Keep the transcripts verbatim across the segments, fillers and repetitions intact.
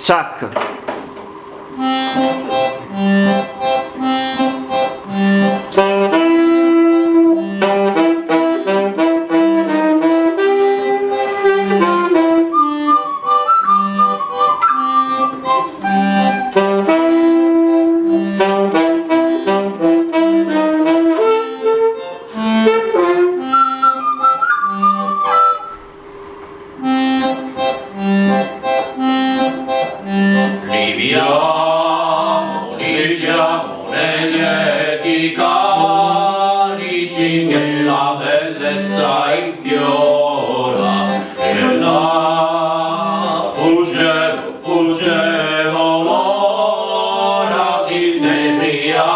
Ciak. Libiamo, libiamo nei lieti calici che la bellezza infiora e là fuggevo, fuggevo l'ora si nebria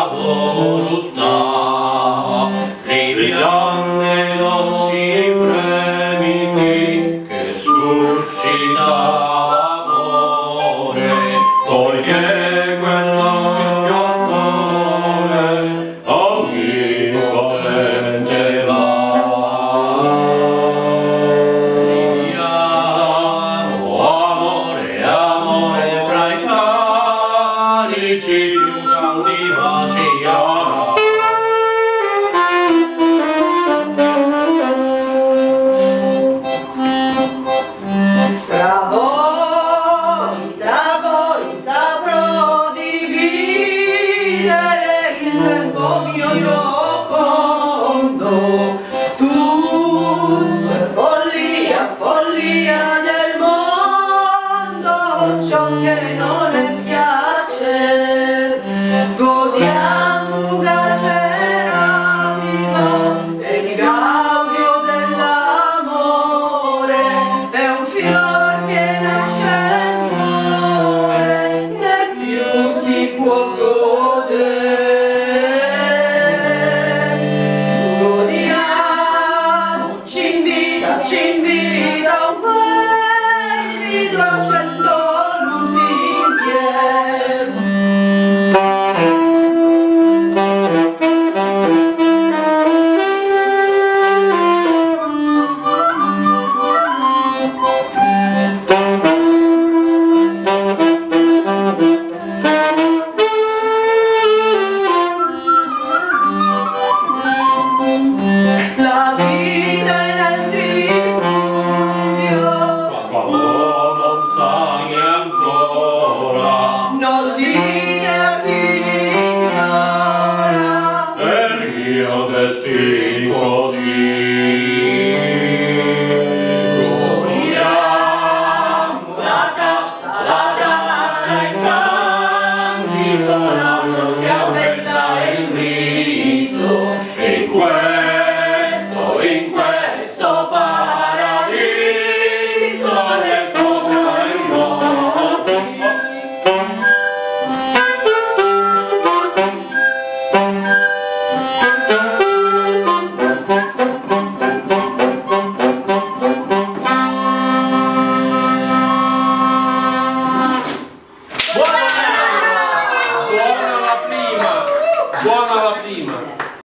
voluttà. Libiamo nei dolci fremiti che suscita toglie quello che occorre, omnipotente va. Libiamo, amore, amore fra i calici più caldi baciamo. Bravo! Mio giocondo, tutto è follia, follia del mondo, ciò che non è